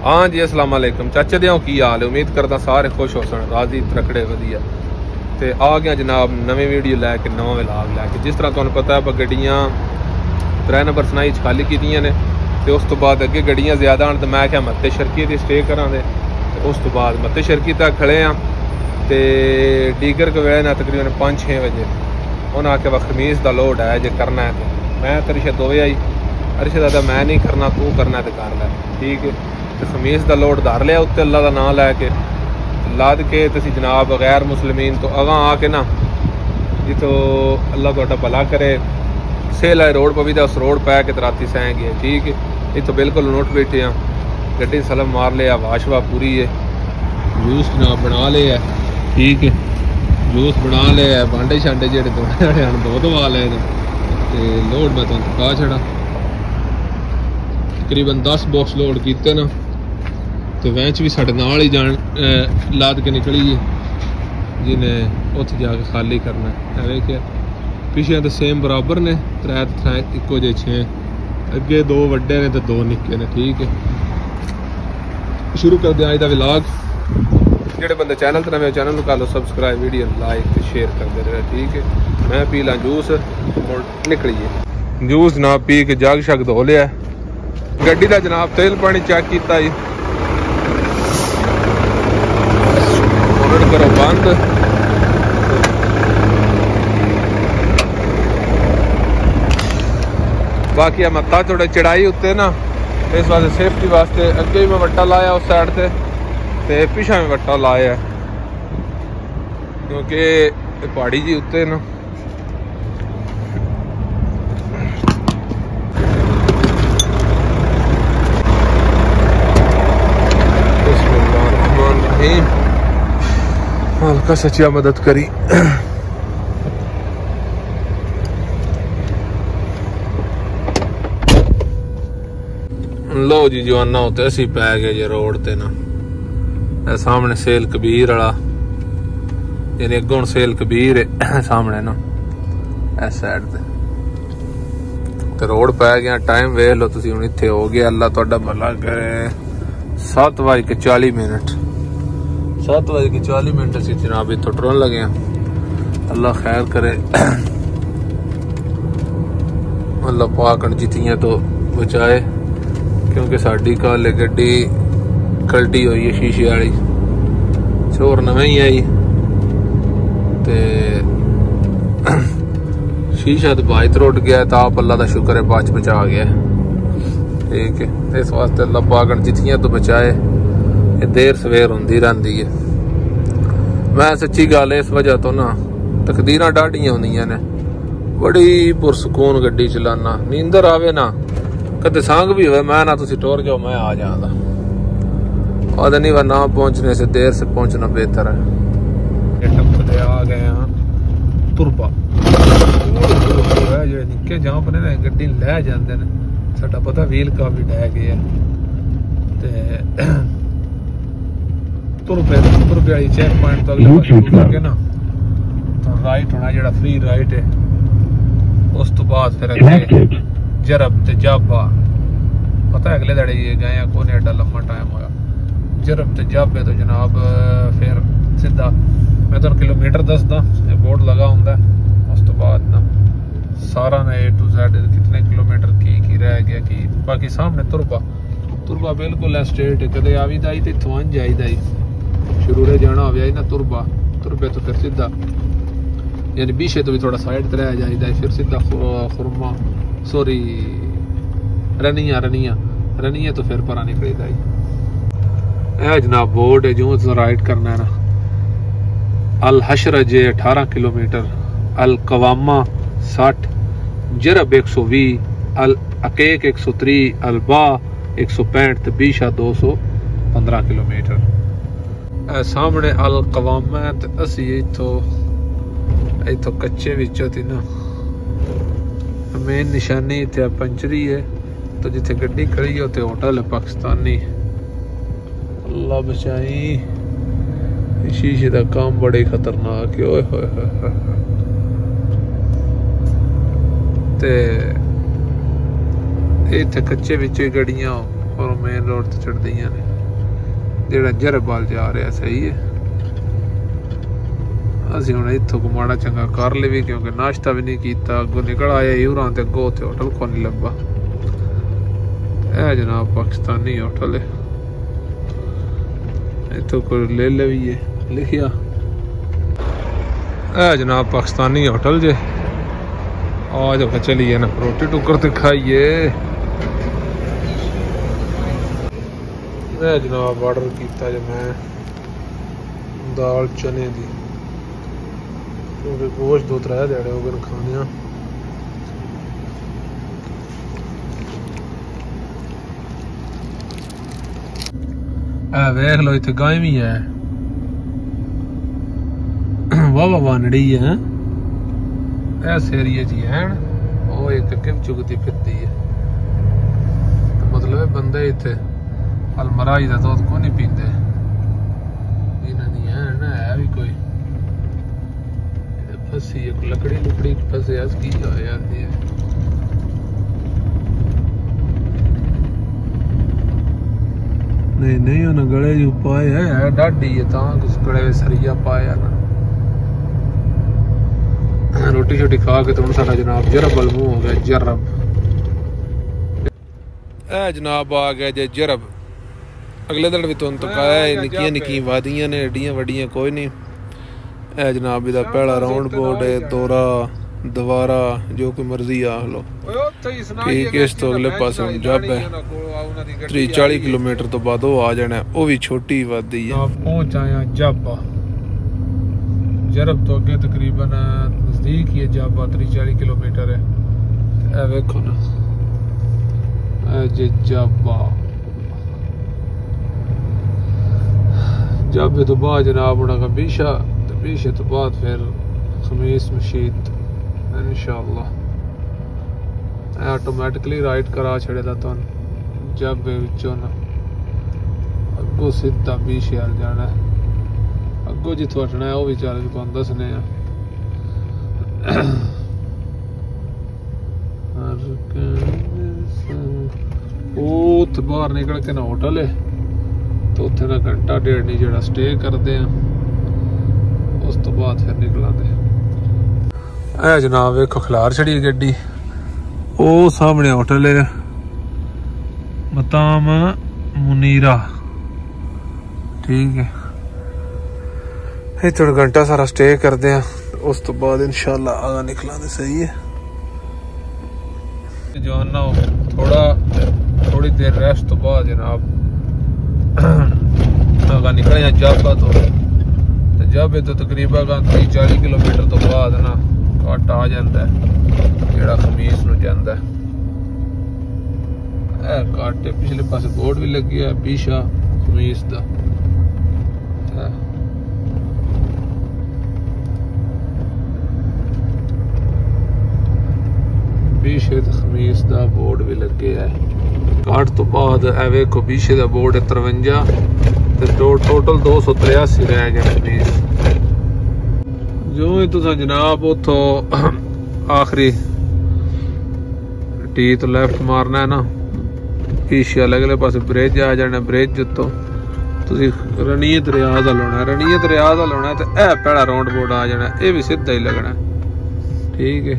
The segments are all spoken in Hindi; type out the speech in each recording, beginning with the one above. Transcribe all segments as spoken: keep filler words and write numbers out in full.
हाँ जी अस्सलाम वालेकुम चाचा दियां की हाल है। उम्मीद करदा सारे खुश हो सन राजी त्रकड़े वधिया ते आ गया जनाब नवी वीडियो लैके नवा विलाग लैके। जिस तरह तुहानू पता है आप गड्डियां त्रै नंबर सनाई च खाली कीतियां ने ते उस तो बाद अगे गड्डियां ज़्यादा आन ते मैं क्या मत्ते शर्की ते स्टे करां दे ते उस तो बाद मत्ते शर्की तक खड़े हाँ ते डीगर के वेले ना तकरीबन पाँच छे बजे उन्हें आके वह खमीस का लोड है जे करना है तो मैं तो रिशा दोवे आई अरशद दादा मैं नहीं करना तू करना तो कर लै ठीक है। तो खमीस का लोड धर लिया उत्ते अल्लाह का नाम लैके लद के तुसी जनाब गैर मुसलमीन तो अगां आके ना जितो अल्लाह तुहाडा भला करे सेल आए रोड पर भी उस रोड पै के राती सह गए ठीक है। इतों बिल्कुल नोट बैठे हाँ गड्डी सलम मार लिया वाशवा पूरी है जूस जनाब बना लिया ठीक है। जूस बना लिया भांडे शांडे जेडे धोने धो धवा ले लोड मैं तुम पा छड़ा तकरीबन दस बॉक्स लोड किते ना तो वैच भी साढ़े नाल ही जान लाद के निकली है जिन्हें उत्थे जाके खाली करना है वेखिया पिछले तो सेम बराबर ने त्रै त्रै इको जे छे अगे दो वड्डे ने तो दो निक्के ने ठीक है। शुरू कर दिया अज का विलाग जेडे बंदे चैनल ते नवे चैनल कर लो सबसक्राइब वीडियो लाइक शेयर करते रहे ठीक है। मैं पी ला जूस और निकलीए जूस जनाब पी के जग शग धो लिया गड्डी का जनाब तेल पानी चेक किया जी करो बंद बाकी मत्ता थोड़ा चढ़ाई उत्ते ना इस वास्ते सेफ्टी वास्ते अगे भी मैं वट्टा लाया उस साइड से ते पिछा भी वट्टा लाया क्योंकि पहाड़ी जी उत्ते ना हल्का सचिया मदद करी लो जी जवाना होते असी पै गए जी रोड ते ना सामने सेल कबीर वाला यानी अगों सेल कबीर है सामने ना इस साइड ते ते रोड पै गया टाइम वेख लो तुसी हुण इत्थे हो गया अल्लाह तुहाडा भला करे सत्त बज के चाली मिनट सात बज के चाली मिनट असी जनाब इतों टुरन लगे हैं। अल्लाह खैर करे अल्लाह पाक जितियां तो बचाए क्योंकि साडी कल गड्डी कल्टी हुई है शीशे वाली चोर नवे ही आई ते शीशा तो बाई त्रुट गया तो आप अल्लाह का शुक्र है बच बचा गया ठीक है। इस वास्ते अल्लाह पाक जितियां तो बचाए देर सवेर होंदी रहंदी है। मैं सच्ची गल इस वजह तो ना तकदीरां डाढ़ियां होंदियां ने बड़ी पुरसकून गड्डी चलाना नींदर आवे ना कदे संग भी होवे मैं ना तुसी टोर जाओ मैं आ जांदा और नहीं ना पहुंचने से देर से पहुंचना बेहतर है। टप्पे आ गए हैं तुरबा जो निक्के जहां पर ने गड्डी लै जांदे ने साडा पता व्हील का भी डह गया ते तुरबे तुरबे वाली चेक पॉइंट तो अगले पासे लगे ना तो राइट होना जेड़ा फ्री राइट है उस तो बाद फिर अगले जरब ते जाबा पता है अगले दड़े ये गए कोने एडा लम्बा टाइम होया जरब ते जाबे तो जनाब फिर सीधा मैं तो किलोमीटर दसदा बोर्ड लगा हुंदा उस तो बाद ना सारा ने ए टू जेड कितने किलोमीटर की की रह गया की बाकी सामने तुरबा तुरबा बिल्कुल स्ट्रेट है कदे आवी दा ते इथों अंज जाईदा ही शुरू रे जाना हो ना तुरबा तुरबे तो फिर सीधा यानी बीशे तो भी थोड़ा साइड ते रह जाईदा फिर सीधा खुरमा सॉरी रनिया रनिया रनिया तो फिर परा निकलीदा ही ए जनाब बोर्ड है जो तो राइट करना है ना अल हशरज अठारह किलोमीटर अल कवामा साठ जरब एक सौ भी अल अकेक एक सौ त्री अल बा एक सौ पैंठ बीशा दो सौ पंद्रह किलोमीटर सामने अल कवामा असी इथों इथों कच्चे विचों थी ना मेन निशानी इतने पंचरी है तो जिथे गड्डी खड़ी है उत्थे होटल है पाकिस्तानी अल्लाह बचाई शीशे का काम बड़े खतरनाक है ओए होए होए ते इतने कच्चे विच गड्डियां और मेन रोड ते चढ़दियां ने जेड़ा जरब वाल जा रहा सही है। असीं हुण इत्थों को माड़ा चंगा कर लवी क्योंकि नाश्ता भी नहीं किया, अगों निकल आए यूरां ते अगों उत्थे होटल को नहीं लब्भा। ए जनाब पाकिस्तानी होटल है, इत्थों कोई ले ले भी है लिखिया। ए जनाब पाकिस्तानी होटल जे, आज चलिए ना रोटी टुकर ते खाइए। मैं जनाब ऑर्डर किया जो मैं दाल चने दी, क्योंकि गोश्त दो त्रै ध्याड़े हो गए खाने। वेख लो इतने गाय भी है, वाह वाह वानड़ी है इस एरिए च है। वो एक अगे चुगती फिरती है, तो मतलब बंदे इतने अलमराई का दुध को नहीं पीते। इन्हां दी है ना है भी कोई फसी है, लकड़ी लुकड़ी फसे की हो जाती है। नहीं नहीं उन्हें गले जो पाए है डाडी है, कुछ गले सरिया पाया ना। रोटी शोटी खा के तो सारा जनाब जरब वाल मुंह हो गया। जरब ए जनाब आ गया जे जरब। अगले दिन भी तुम तो कहा निक्कियां निक्कियां वादियां ने, एडियां वड्डियां कोई नहीं। ए जनाब इहदा पहला राउंड बोर्ड है, दौरा दोबारा जो कोई मर्जी आख लो। ठीक है, इस तो अगले पास हम जब है त्री चाली किलोमीटर तो बाद वो आ जाना है, वो भी छोटी वादी है। पहुंच आया जाबा, जरब तो अगे तकरीबन नजदीक ही है जाबा, त्री चाली किलोमीटर है। ए वेखो ना ए जे जाबा। जाबे तो बाद जनाब उन्होंने बीशा, तो बीशे तो बाद फिर खमीस मशीद इंशाअल्लाह। ऑटोमैटिकली राइट करा छड़ेदा तुम जाबे विचों ना अगों सीधा बीशे हाल जाना। अगों जिथों हटना है वो भी चल के तुम दसने। उत बाहर निकल के ना होटल है, तो उत्थे ना घंटा डेढ़ नहीं जो स्टे करते हैं, उस तो बाद फिर निकलांगे। ए जनाब वेखो खिलार छड़ी गड्डी, वो सामने होटल है मताम मुनीरा। ठीक है, इतना घंटा सारा स्टे करते हैं, उस तो बाद इंशाल्लाह आगा निकलांगे। सही है जो ना थोड़ा थोड़ी देर रेस्ट तो बाद जनाब आगा निकले जाबा तो जाबे तो तकरीबन तीस चालीस किलोमीटर तो बाद ना घट आ जाता है जेड़ा खमीस नूं जांदा है। घट पिछले पासे बोर्ड भी लगी है बीशा खमीस दा। बीशे खमीस दा बोर्ड भी लगे है। घट तो बाद ए वेखो बीशे दा बोर्ड है तरवंजा, टोटल दो सौ तिरासी रह गए खमीस। जो ही तुसा जनाब उतो आखिरी टी तो लेफ्ट मारना है ना, पीछे अगले पास ब्रिज आ जाना। ब्रिज तो तुसी रनीयत रियाज वाल होना, रनीयत रियाज वाल होना, तो ए पहला राउंड बोर्ड आ जाना, ये भी सीधा ही लगना। ठीक है,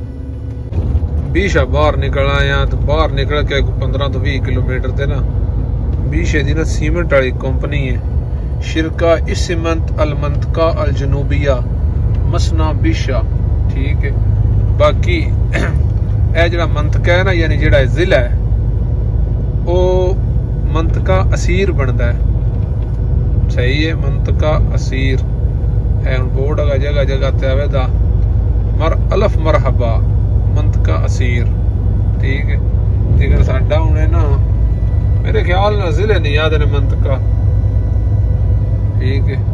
बीशा बाहर निकल आया, तो बाहर निकल के पंद्रह तो बीस किलोमीटर ते ना बीशे दी ना सीमेंट वाली कंपनी है, शिरका इस्मंत अलमंतका अल जनूबिया मसना बीशा। ठीक है, बाकी ए जड़ा मंतका है ना, यानी जड़ा जिला है वो मंतका असीर बनता है। सही है, मंतका असीर है। बोर्ड अगर जगह जगह ते आवेदा मर अलफ मरहबा मंतका असीर। ठीक है, जेकर साडा हुण है ना मेरे ख्याल ना जिले नहीं याद है मंतका। ठीक है,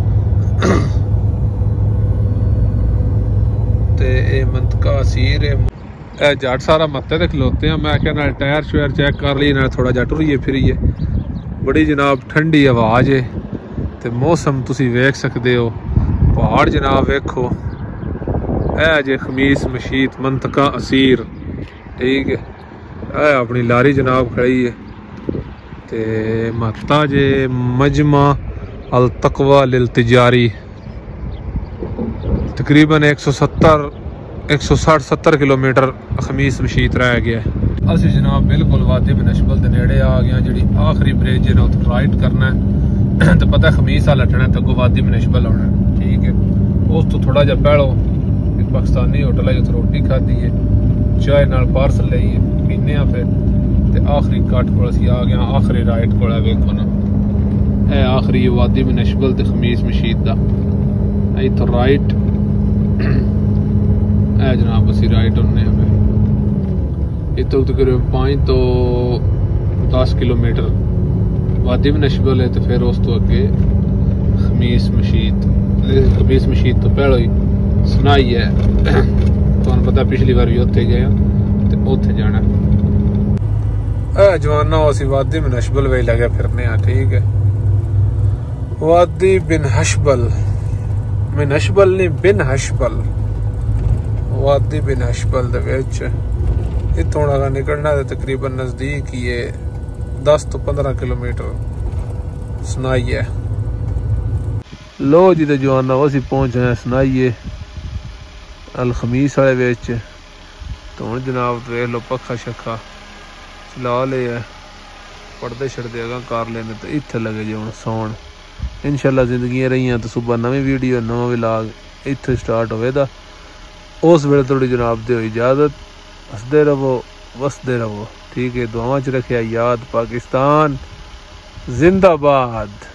ते ए मंतका असीर है। ए जट सारा मत्ते ते खलोते हैं, मैं क्या टायर शायर चेक कर ली, ना थोड़ा जा टुरिए फिरिए। बड़ी जनाब ठंडी आवाज है, ते मौसम तुसी वेख सकते हो। पहाड़ जनाब वेखो, ए जे खमीस मशीत मंतका असीर। ठीक है, ए अपनी लारी जनाब खड़ी है। ते महत्ता जे मजमा अल तकवा लिल तिजारी तकरीबन एक सौ सत्तर एक सौ साठ सत्तर किलोमीटर खमीस मशीत रह गया है। असी जनाब बिल्कुल वादी बनशबल के नेड़े आ गए, जी आखिरी ब्रिज है ना उत्थे राइट करना है तो पता खमीस आ लटना तो अगों वादी बनशबल आना है। ठीक है, उस तो थोड़ा जा पहलो एक पाकिस्तानी होटल है, उत्थे रोटी खाधी है, चाय नाल पार्सल लईए पीने फिर ते आखिरी कट को असी आ गए, आखिरी राइट को वेखो ना है आखिरी वादी बनशबल ते खमीस मशीत का इथों राइट है जनाब। असी राइट होने इतों तकरीबन पाँच तो दस किलोमीटर वादी बनशबल है, तो फिर उस तो अगे खमीस मशीत। खमीस मशीत तो पहले ही सुनाई है, तुहानू पता पिछली बार भी उत्थे गए तो उत्थे जाना है जवाना। असी वादी बनशबल वे लगे फिरने। ठीक है, वादी बिन हशबल बिन हशबल नहीं बिन हशबल वादी बिन हशबल दे विच इत्थों अगर निकलना है तकरीबन नज़दीक ही है, दस तो पंद्रह किलोमीटर सुनाई है। लो जी तो जवाना असी पहुंच गए सुनाइए अल खमीस वाले विच। तो हुण जनाब देख लो पक्खा शक्खा चला ले है, पढ़ते छड़ते अगर कर लेने तो इत्थे लगे जो हुण सौन। इंशाल्लाह जिंदगी रही तो सुबह नवी वीडियो नवा व्लॉग इत्थे स्टार्ट होवेगा। उस वेले थोड़ी जनाब दे इजाजत, हसदे रहो वसदे रहो। ठीक है, दुआवां च रखिया याद। पाकिस्तान जिंदाबाद।